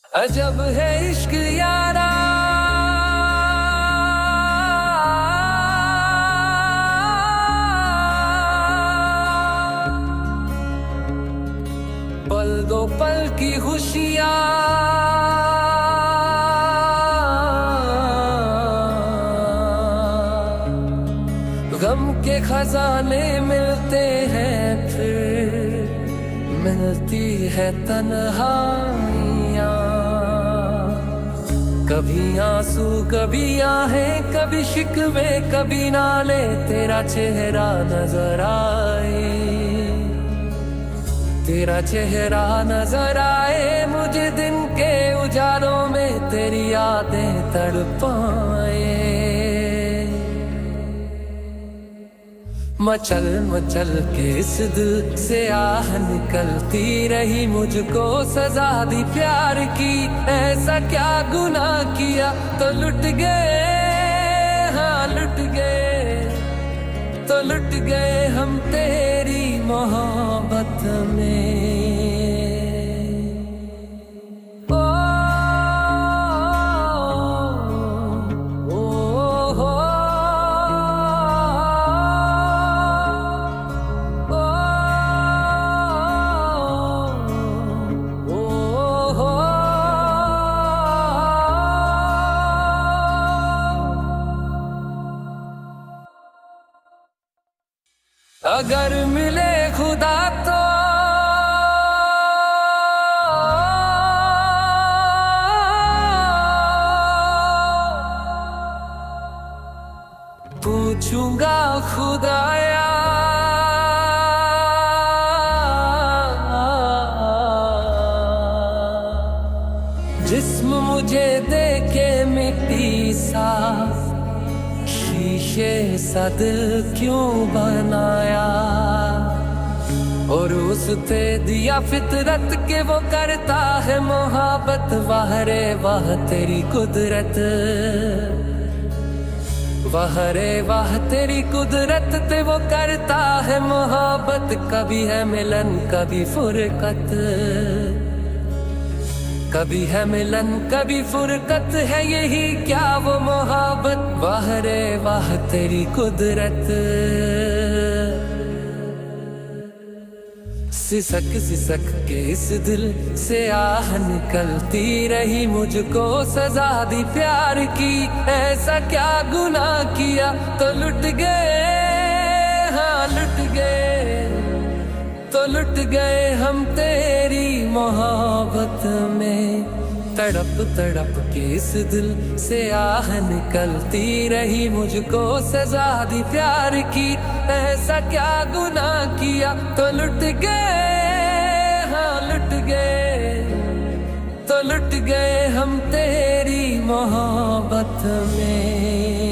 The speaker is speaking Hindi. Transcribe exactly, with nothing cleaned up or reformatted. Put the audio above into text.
अजब है इश्क यारा, पल दो पल की खुशियाँ गम के खजाने मिलते हैं, फिर मिलती है तन्हाइयाँ। कभी आंसू कभी आहें, कभी शिकवे कभी नाले, तेरा चेहरा नजर आए, तेरा चेहरा नजर आए मुझे दिन के उजालों में, तेरी यादें तड़पाए। मचल मचल के इस दिल से आह निकलती रही, मुझको सजा दी प्यार की, ऐसा क्या गुनाह किया तो लुट गए, हाँ लुट गए, तो लुट गए हम तेरी मोहब्बत में। अगर मिले खुदा तो पूछूंगा खुदाया, जिस्म मुझे देके मिट्टी सा, शीशे सा दिल क्यों बनाया, और उससे दिया फितरत के वो करता है मोहब्बत। वाह रे वाह तेरी कुदरत, वाह रे वाह तेरी कुदरत, ते वो करता है मोहब्बत। कभी है मिलन कभी फुरकत, कभी है मिलन कभी फुरकत, है यही क्या वो मोहब्बत। वाह रे वाह तेरी कुदरत। सिसक सिसक के इस दिल से आह निकलती रही, मुझको सजा दी प्यार की, ऐसा क्या गुनाह किया तो लुट गए, हाँ लुट गए, तो लुट गए हम तेरी मोहब्बत में। तड़प तड़प के इस दिल से आह निकलती रही, मुझको सजा दी प्यार की, ऐसा क्या गुनाह किया तो लुट गए, हाँ लुट गए, तो लुट गए हम तेरी मोहब्बत में।